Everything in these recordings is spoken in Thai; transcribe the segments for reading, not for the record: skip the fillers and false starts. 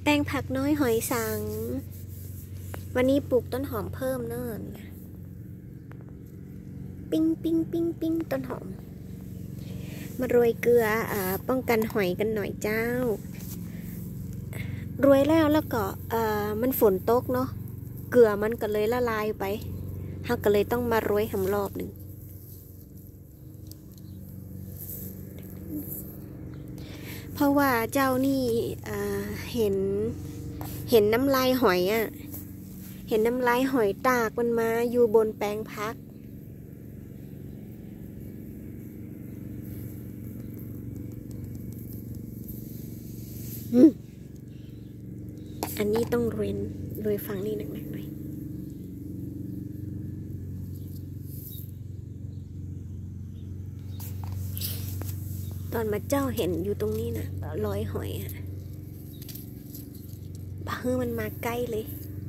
แปลงผักน้อยหอยสังวันนี้ปลูกต้นหอมเพิ่มเนิ่นปิ้งปิ้งปิ้งปิ้งต้นหอมมาโรยเกลือป้องกันหอยกันหน่อยเจ้าโรยแล้วก็มันฝนตกเนาะเกลือมันก็เลยละลายไปเราก็เลยต้องมาโรยหำรอบหนึ่งเพราะว่าเจ้านี่เห็นน้ำลายหอยเห็นน้ำลายหอยตากมันมาอยู่บนแปลงพักอันนี้ต้องโรยฝั่งนี้หนักๆหน่อยตอนมาเจ้าเห็นอยู่ตรงนี้นะร้อยหอยบ้ามันมาใกล้เลย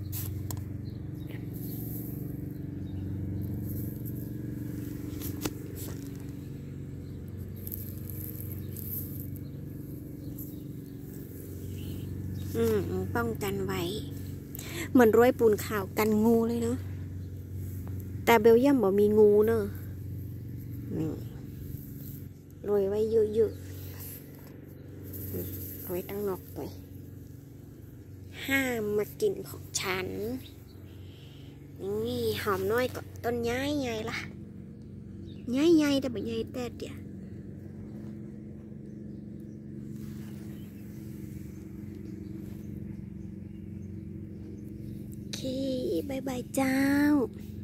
ป้องกันไว้เหมือนโรยปูนขาวกันงูเลยเนาะแต่เบลเยียมบอกมีงูเนอะนี่โรยไว้เยอะๆโรยตั้งนอกไปห้ามมากินของฉันนี่หอมน้อยก็ต้นย้ายไงล่ะย้ายแต่ไม่ย้ายแต่เดียวโอเคบายบายเจ้า